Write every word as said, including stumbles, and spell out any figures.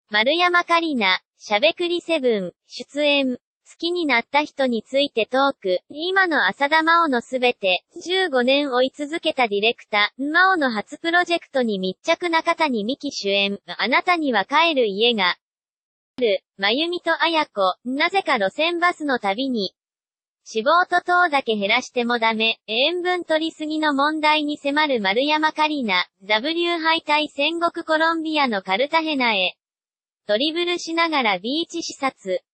丸山桂里奈、しゃべくりセブン、出演。好きになった人についてトーク。今の浅田真央のすべて。じゅうごねん追い続けたディレクター。真央の初プロジェクトに密着。中谷美紀主演。あなたには帰る家がある。真由美と綾子。なぜか路線バスの旅に。脂肪と糖だけ減らしてもダメ。塩分取りすぎの問題に迫る丸山桂里奈。ダブリュー 敗退戦国コロンビアのカルタヘナへ。ドリブルしながらビーチ視察。